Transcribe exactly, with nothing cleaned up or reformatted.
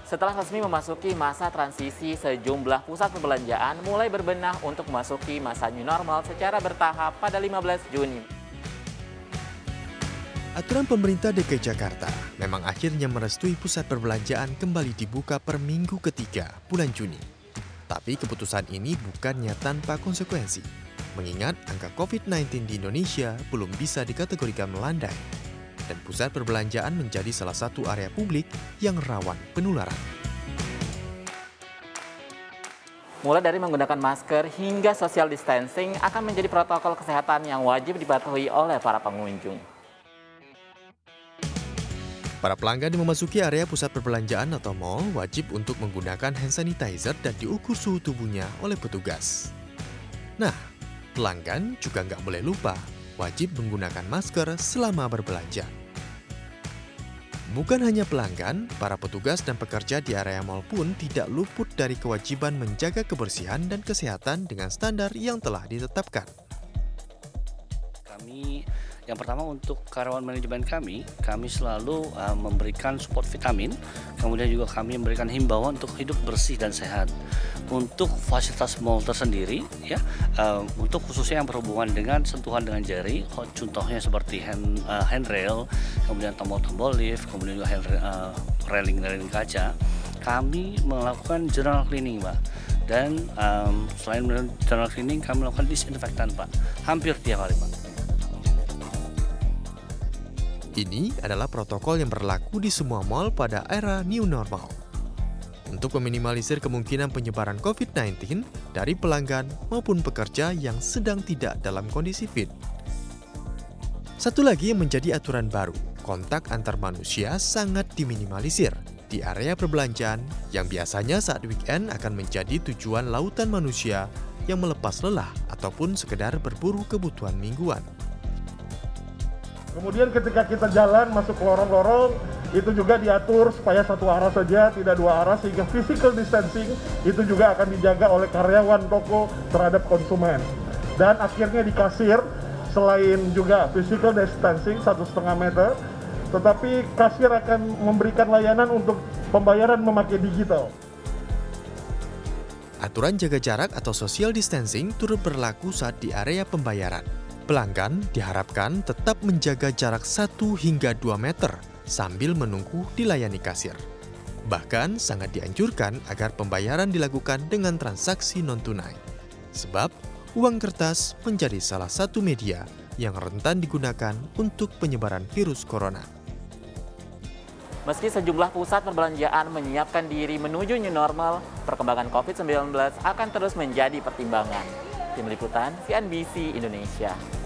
Setelah resmi memasuki masa transisi, sejumlah pusat perbelanjaan mulai berbenah untuk memasuki masa new normal secara bertahap pada lima belas Juni. Aturan pemerintah D K I Jakarta memang akhirnya merestui pusat perbelanjaan kembali dibuka per minggu ketiga bulan Juni. Tapi keputusan ini bukannya tanpa konsekuensi, mengingat angka COVID sembilan belas di Indonesia belum bisa dikategorikan melandai. Dan pusat perbelanjaan menjadi salah satu area publik yang rawan penularan. Mulai dari menggunakan masker hingga social distancing akan menjadi protokol kesehatan yang wajib dipatuhi oleh para pengunjung. Para pelanggan yang memasuki area pusat perbelanjaan atau mal wajib untuk menggunakan hand sanitizer dan diukur suhu tubuhnya oleh petugas. Nah, pelanggan juga nggak boleh lupa wajib menggunakan masker selama berbelanja. Bukan hanya pelanggan, para petugas dan pekerja di area mal pun tidak luput dari kewajiban menjaga kebersihan dan kesehatan dengan standar yang telah ditetapkan. Kami yang pertama untuk karyawan manajemen kami, kami selalu uh, memberikan support vitamin, kemudian juga kami memberikan himbauan untuk hidup bersih dan sehat. Untuk fasilitas mall tersendiri, ya, uh, untuk khususnya yang berhubungan dengan sentuhan dengan jari, contohnya seperti hand, uh, handrail, kemudian tombol-tombol lift, kemudian juga hand, uh, railing-railing kaca, kami melakukan general cleaning, Pak. Dan um, selain general cleaning, kami melakukan disinfektan, Pak, hampir tiap hari, Pak. Ini adalah protokol yang berlaku di semua mal pada era new normal. Untuk meminimalisir kemungkinan penyebaran COVID sembilan belas dari pelanggan maupun pekerja yang sedang tidak dalam kondisi fit. Satu lagi yang menjadi aturan baru, kontak antar manusia sangat diminimalisir di area perbelanjaan yang biasanya saat weekend akan menjadi tujuan lautan manusia yang melepas lelah ataupun sekedar berburu kebutuhan mingguan. Kemudian ketika kita jalan masuk ke lorong-lorong, itu juga diatur supaya satu arah saja, tidak dua arah, sehingga physical distancing itu juga akan dijaga oleh karyawan toko terhadap konsumen. Dan akhirnya di kasir, selain juga physical distancing satu setengah meter, tetapi kasir akan memberikan layanan untuk pembayaran memakai digital. Aturan jaga jarak atau social distancing turut berlaku saat di area pembayaran. Pelanggan diharapkan tetap menjaga jarak satu hingga dua meter sambil menunggu dilayani kasir. Bahkan sangat dianjurkan agar pembayaran dilakukan dengan transaksi non-tunai. Sebab uang kertas menjadi salah satu media yang rentan digunakan untuk penyebaran virus corona. Meski sejumlah pusat perbelanjaan menyiapkan diri menuju new normal, perkembangan COVID sembilan belas akan terus menjadi pertimbangan. Tim Liputan C N B C Indonesia.